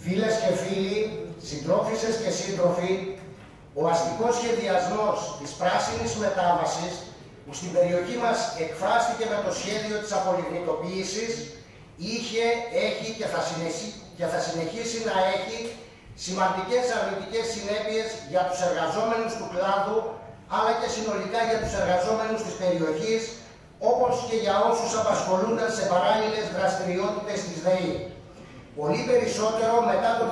Φίλες και φίλοι, συντρόφισσες και σύντροφοι, ο αστικός σχεδιασμός της πράσινης μετάβασης, που στην περιοχή μας εκφράστηκε με το σχέδιο της απολιγνητοποίησης, είχε, έχει και θα συνεχίσει να έχει σημαντικές αρνητικές συνέπειες για τους εργαζόμενους του κλάδου, αλλά και συνολικά για τους εργαζόμενους της περιοχής, όπως και για όσους απασχολούνταν σε παράλληλες δραστηριότητες της ΔΕΗ. Πολύ περισσότερο μετά το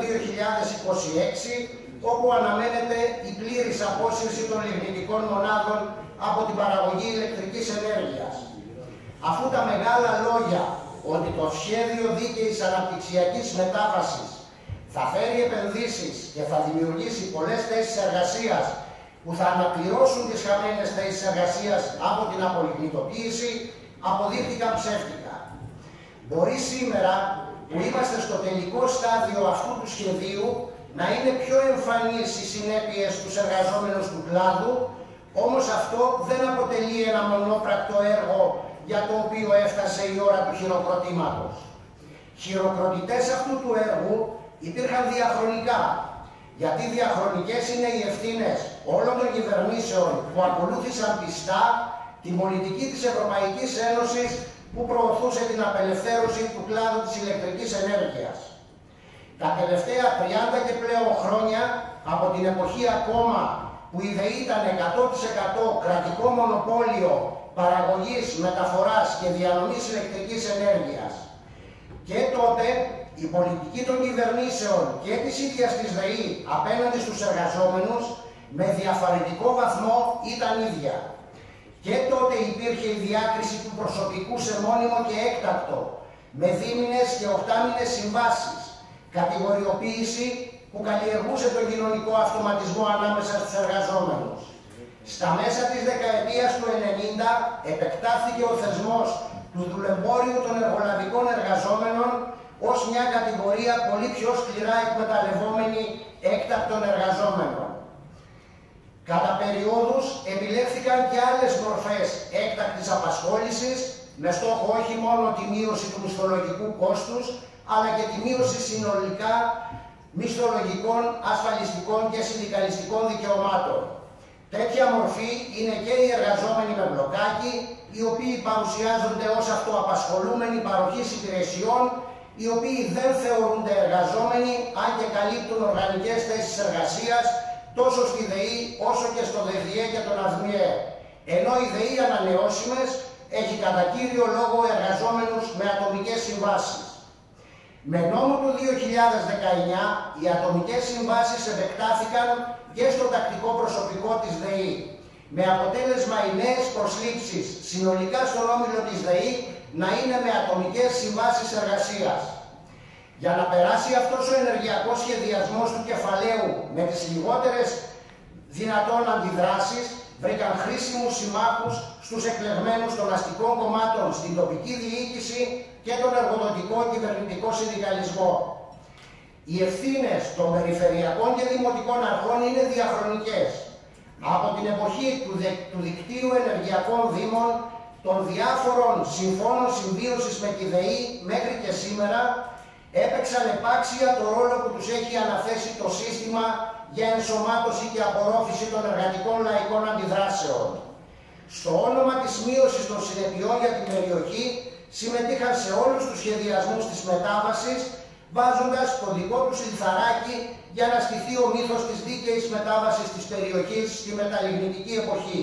2026, όπου αναμένεται η πλήρης απόσυρση των λιγνητικών μονάδων από την παραγωγή ηλεκτρικής ενέργειας. Αφού τα μεγάλα λόγια ότι το σχέδιο δίκαιης αναπτυξιακής μετάβασης θα φέρει επενδύσεις και θα δημιουργήσει πολλές θέσεις εργασίας που θα αναπληρώσουν τις χαμένες θέσεις εργασίας από την απολιγνητοποίηση, αποδείχθηκαν ψεύτικα. Μπορεί σήμερα που είμαστε στο τελικό στάδιο αυτού του σχεδίου να είναι πιο εμφανείς οι συνέπειες στους εργαζόμενους του κλάδου, όμως αυτό δεν αποτελεί ένα μονόπρακτο έργο για το οποίο έφτασε η ώρα του χειροκροτήματος. Χειροκροτητές αυτού του έργου υπήρχαν διαχρονικά, γιατί διαχρονικές είναι οι ευθύνες όλων των κυβερνήσεων που ακολούθησαν πιστά την πολιτική της Ευρωπαϊκής Ένωσης που προωθούσε την απελευθέρωση του κλάδου της ηλεκτρικής ενέργειας. Τα τελευταία 30 και πλέον χρόνια, από την εποχή ακόμα που η ΔΕΗ ήταν 100% κρατικό μονοπόλιο παραγωγής, μεταφοράς και διανομής ηλεκτρικής ενέργειας, και τότε η πολιτική των κυβερνήσεων και της ίδιας της ΔΕΗ απέναντι στους εργαζόμενους με διαφορετικό βαθμό ήταν ίδια. Και τότε υπήρχε η διάκριση του προσωπικού σε μόνιμο και έκτακτο, με δίμηνες και οχτάμηνες συμβάσεις, κατηγοριοποίηση που καλλιεργούσε τον κοινωνικό αυτοματισμό ανάμεσα στους εργαζόμενους. Στα μέσα της δεκαετίας του 90 επεκτάθηκε ο θεσμός του δουλεμπόριου των εργολαβικών εργαζόμενων ως μια κατηγορία πολύ πιο σκληρά εκμεταλλευόμενη έκτακτων εργαζόμενων. Κατά περιόδους επιλέχθηκαν και άλλες μορφές έκτακτης απασχόλησης, με στόχο όχι μόνο τη μείωση του μισθολογικού κόστους, αλλά και τη μείωση συνολικά μισθολογικών, ασφαλιστικών και συνδικαλιστικών δικαιωμάτων. Τέτοια μορφή είναι και οι εργαζόμενοι με μπλοκάκι, οι οποίοι παρουσιάζονται ως αυτοαπασχολούμενοι παροχής υπηρεσιών, οι οποίοι δεν θεωρούνται εργαζόμενοι, αν και καλύπτουν οργανικές θέσεις εργασίας, τόσο στη ΔΕΗ όσο και στο ΔΕΔΙΕ και τον ΑΔΜΙΕ. Ενώ η ΔΕΗ ανανεώσιμες έχει κατά κύριο λόγο εργαζόμενους με ατομικές συμβάσεις. Με νόμο του 2019 οι ατομικές συμβάσεις επεκτάθηκαν και στο τακτικό προσωπικό της ΔΕΗ, με αποτέλεσμα οι νέες προσλήψεις συνολικά στον όμιλο της ΔΕΗ να είναι με ατομικές συμβάσεις εργασίας. Για να περάσει αυτός ο ενεργειακός σχεδιασμός του κεφαλαίου με τις λιγότερες δυνατόν αντιδράσεις, βρήκαν χρήσιμους συμμάχους στους εκλεγμένους των αστικών κομμάτων στην τοπική διοίκηση και τον εργοδοτικό κυβερνητικό συνδικαλισμό. Οι ευθύνες των περιφερειακών και δημοτικών αρχών είναι διαχρονικές. Από την εποχή του δικτύου ενεργειακών δήμων, των διάφορων συμφώνων συμβίωσης με τη ΔΕΗ μέχρι και σήμερα, έπαιξαν επάξια το ρόλο που τους έχει αναθέσει το σύστημα για ενσωμάτωση και απορρόφηση των εργατικών λαϊκών αντιδράσεων. Στο όνομα της μείωσης των συνεπειών για την περιοχή, συμμετείχαν σε όλους τους σχεδιασμούς της μετάβασης, βάζοντας το δικό τους λιθαράκι για να στηθεί ο μύθος της δίκαιης μετάβασης της περιοχής στη μεταλλιγνητική εποχή.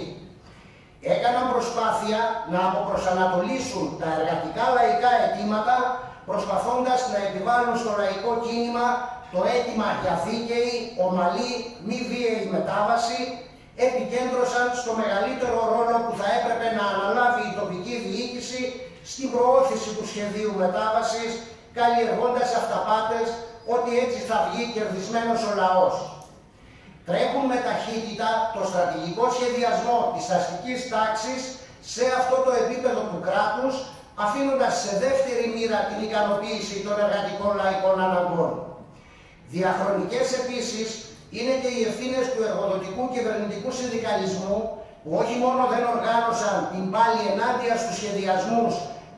Έκαναν προσπάθεια να αποπροσανατολίσουν τα εργατικά λαϊκά αιτήματα, προσπαθώντας να επιβάλλουν στο λαϊκό κίνημα το αίτημα για δίκαιη, ομαλή, μη βίαιη μετάβαση, επικέντρωσαν στο μεγαλύτερο ρόλο που θα έπρεπε να αναλάβει η τοπική διοίκηση στην προώθηση του σχεδίου μετάβασης, καλλιεργώντας αυταπάτες ότι έτσι θα βγει κερδισμένος ο λαός. Τρέχουν με ταχύτητα το στρατηγικό σχεδιασμό της αστικής τάξης σε αυτό το επίπεδο του κράτους, αφήνοντας σε δεύτερη μοίρα την ικανοποίηση των εργατικών λαϊκών αναγκών. Διαχρονικές επίσης είναι και οι ευθύνες του εργοδοτικού κυβερνητικού συνδικαλισμού, που όχι μόνο δεν οργάνωσαν την πάλη ενάντια στους σχεδιασμούς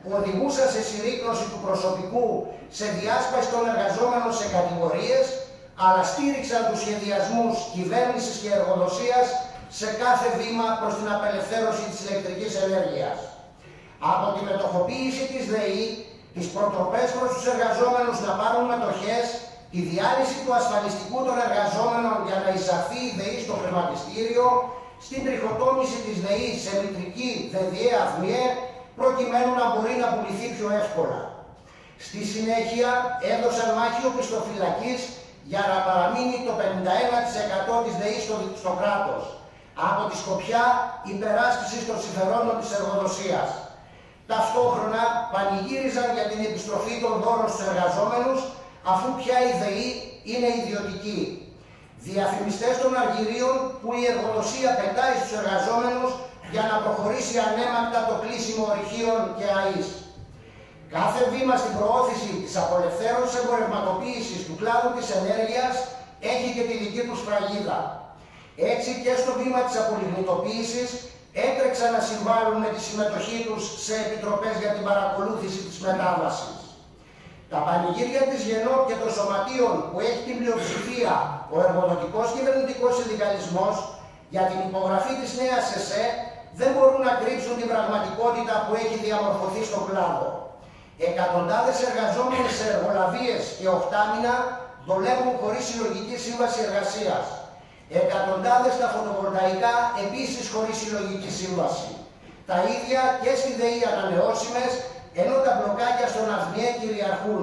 που οδηγούσαν σε συρρίκνωση του προσωπικού, σε διάσπαση των εργαζόμενων σε κατηγορίες, αλλά στήριξαν τους σχεδιασμούς κυβέρνησης και εργοδοσίας σε κάθε βήμα προς την απελευθέρωση της ηλεκτρικής ενέργειας. Από τη μετοχοποίηση της ΔΕΗ, τις προτροπές προς τους εργαζόμενους να πάρουν μετοχές, τη διάλυση του ασφαλιστικού των εργαζόμενων για να εισαχθεί η ΔΕΗ στο χρηματιστήριο, στην τριχοτόμηση της ΔΕΗ σε μητρική ΔΕΔΙΕ ΑΔΜΙΕ, προκειμένου να μπορεί να πουληθεί πιο εύκολα. Στη συνέχεια έδωσαν μάχη οπισθοφυλακής για να παραμείνει το 51% της ΔΕΗ στο κράτος, από τη σκοπιά υπεράσπισης των συμφερόντων της εργοδοσίας. Ταυτόχρονα πανηγύριζαν για την επιστροφή των δώρων στους εργαζόμενους, αφού πια η ΔΕΗ είναι ιδιωτική. Διαφημιστές των αργυρίων που η εργοδοσία πετάει στους εργαζόμενους για να προχωρήσει ανέμακτα το κλείσιμο ορυχείων και ΑΕΣ. Κάθε βήμα στην προώθηση της απολευθέρωσης εμπορευματοποίησης του κλάδου της ενέργειας έχει και τη δική του σφραγίδα. Έτσι και στο βήμα της απολιγνητοποίησης έτρεξαν να συμβάλλουν με τη συμμετοχή τους σε επιτροπές για την παρακολούθηση της μετάβασης. Τα πανηγύρια της ΓΕΝΟΠ και των σωματείων που έχει την πλειοψηφία ο εργοδοτικός κυβερνητικός συνδικαλισμός για την υπογραφή της νέας ΕΣΕ δεν μπορούν να κρύψουν την πραγματικότητα που έχει διαμορφωθεί στον κλάδο. Εκατοντάδες εργαζόμενοι σε εργολαβίες και οχτάμινα δουλεύουν χωρίς συλλογική σύμβαση εργασίας. Εκατοντάδες στα φωτοβολταϊκά επίσης χωρίς συλλογική σύμβαση. Τα ίδια και στη ΔΕΗ ανανεώσιμες, ενώ τα μπλοκάκια στον ΑΔΜΙΕ κυριαρχούν.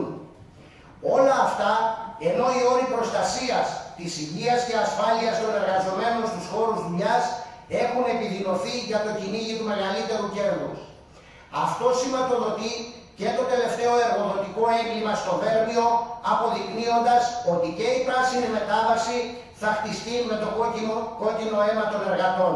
Όλα αυτά, ενώ οι όροι προστασίας της υγείας και ασφάλειας των εργαζομένων στους χώρους δουλειάς έχουν επιδεινωθεί για το κυνήγι του μεγαλύτερου κέρδους. Αυτό σηματοδοτεί και το τελευταίο εργοδοτικό έγκλημα στο Βέρμιο, αποδεικνύοντας ότι και η πράσινη μετάβαση θα χτιστεί με το κόκκινο αίμα των εργατών.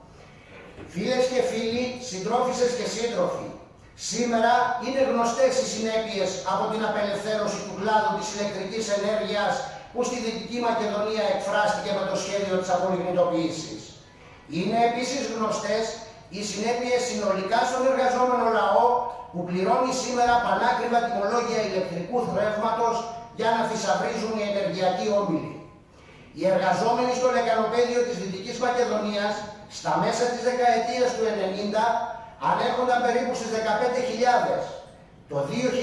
Φίλες και φίλοι, συντρόφισσες και σύντροφοι, σήμερα είναι γνωστές οι συνέπειες από την απελευθέρωση του κλάδου της ηλεκτρικής ενέργειας που στη Δυτική Μακεδονία εκφράστηκε με το σχέδιο της απολιγνητοποίησης. Είναι επίσης γνωστές οι συνέπειες συνολικά στον εργαζόμενο λαό που πληρώνει σήμερα πανάκριβα τιμολόγια ηλεκτρικού ρεύματος για να θησαυρίζουν οι ενεργειακοί όμιλοι. Οι εργαζόμενοι στο λεκανοπέδιο της Δυτικής Μακεδονίας στα μέσα της δεκαετίας του 90 ανέρχονταν περίπου στις 15.000. Το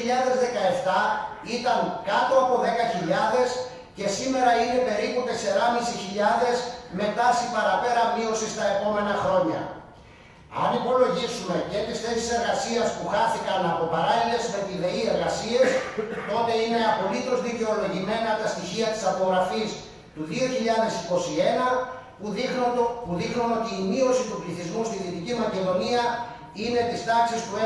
2017 ήταν κάτω από 10.000 και σήμερα είναι περίπου 4.500 με τάση παραπέρα μείωση στα επόμενα χρόνια. Αν υπολογίσουμε και τις θέσεις εργασίας που χάθηκαν από παράλληλες με τη ΔΕΗ εργασίες, τότε είναι απολύτως δικαιολογημένα τα στοιχεία της απογραφής του 2021 που δείχνουν ότι η μείωση του πληθυσμού στη Δυτική Μακεδονία είναι της τάξης του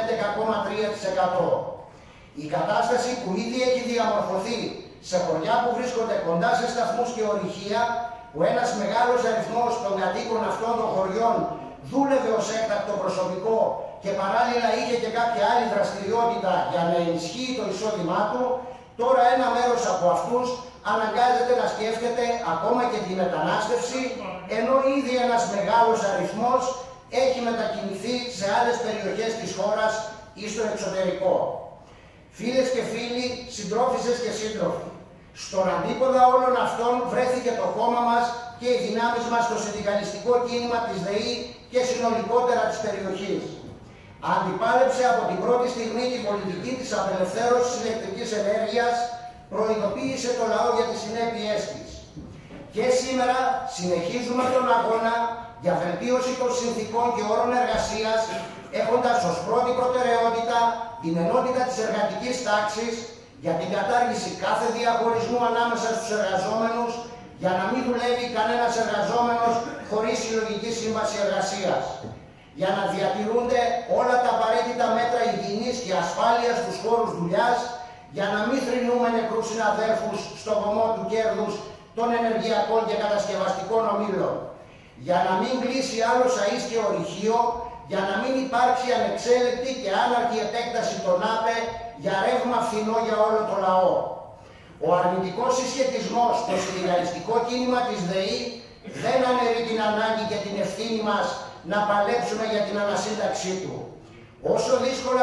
11,3%. Η κατάσταση που ήδη έχει διαμορφωθεί σε χωριά που βρίσκονται κοντά σε σταθμούς και ορυχεία, που ένας μεγάλος αριθμός των κατοίκων αυτών των χωριών δούλευε ως έκτακτο προσωπικό και παράλληλα είχε και κάποια άλλη δραστηριότητα για να ενισχύει το εισόδημά του, τώρα ένα μέρος από αυτούς αναγκάζεται να σκέφτεται ακόμα και τη μετανάστευση, ενώ ήδη ένας μεγάλος αριθμός έχει μετακινηθεί σε άλλες περιοχές της χώρας ή στο εξωτερικό. Φίλες και φίλοι, συντρόφισσες και σύντροφοι, στον αντίποδα όλων αυτών βρέθηκε το κόμμα μας και οι δυνάμεις μας στο συνδικαλιστικό κίνημα της ΔΕΗ και συνολικότερα της περιοχής. Αντιπάλεψε από την πρώτη στιγμή την πολιτική της απελευθέρωσης ηλεκτρικής ενέργειας, προειδοποίησε το λαό για τις συνέπειές της. Και σήμερα συνεχίζουμε τον αγώνα για βελτίωση των συνθηκών και όρων εργασίας, έχοντας ως πρώτη προτεραιότητα την ενότητα της εργατικής τάξης, για την κατάργηση κάθε διαχωρισμού ανάμεσα στους εργαζόμενους, για να μην δουλεύει κανένας εργαζόμενος χωρίς συλλογική σύμβαση εργασίας, για να διατηρούνται όλα τα απαραίτητα μέτρα υγιεινής και ασφάλειας στους χώρους δουλειάς, για να μην θρηνούμε νεκρούς συναδέλφους στο βωμό του κέρδους των ενεργειακών και κατασκευαστικών ομίλων, για να μην κλείσει άλλο ΑΕΣ και ορυχείο, για να μην υπάρξει ανεξέλεκτη και άναρχη επέκταση των ΑΠΕ για ρεύμα φθηνό για όλο το λαό. Ο αρνητικός συσχετισμός στο συνδικαλιστικό κίνημα της ΔΕΗ δεν αναιρεί την ανάγκη και την ευθύνη μας να παλέψουμε για την ανασύνταξή του. Όσο δύσκολα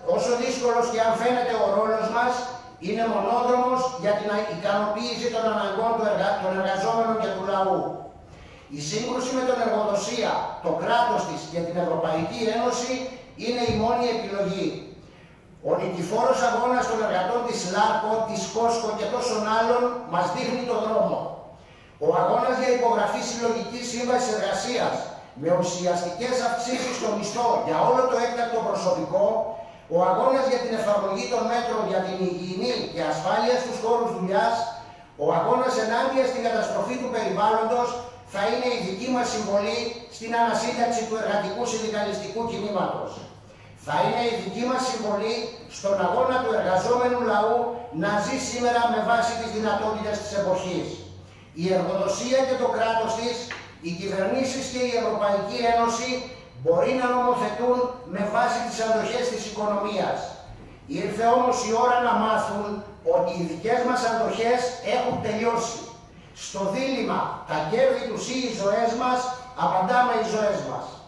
όσο δύσκολος και αν φαίνεται ο ρόλος μας, είναι μονόδρομος για την ικανοποίηση των αναγκών των εργαζόμενων και του λαού. Η σύγκρουση με την εργοδοσία, το κράτος της και την Ευρωπαϊκή Ένωση είναι η μόνη επιλογή. Ο νικηφόρος αγώνας των εργατών της ΛΑΡΚΟ, της ΚΟΣΚΟ και τόσων άλλων μας δείχνει το δρόμο. Ο αγώνας για υπογραφή συλλογικής σύμβασης εργασίας με ουσιαστικές αυξήσεις στο μισθό για όλο το έκτακτο προσωπικό, ο αγώνας για την εφαρμογή των μέτρων για την υγιεινή και ασφάλεια στους χώρους δουλειάς, ο αγώνας ενάντια στην καταστροφή του περιβάλλοντος θα είναι η δική μας συμβολή στην ανασύνταξη του εργατικού συνδικαλιστικού κινήματος. Θα είναι η δική μας συμβολή στον αγώνα του εργαζόμενου λαού να ζει σήμερα με βάση τις δυνατότητες της εποχής. Η εργοδοσία και το κράτος της, οι κυβερνήσεις και η Ευρωπαϊκή Ένωση μπορεί να νομοθετούν με βάση τις αντοχές της οικονομίας. Ήρθε όμως η ώρα να μάθουν ότι οι δικές μας αντοχές έχουν τελειώσει. Στο δίλημμα τα κέρδη τους ή οι ζωές μας, απαντάμε οι ζωές μας.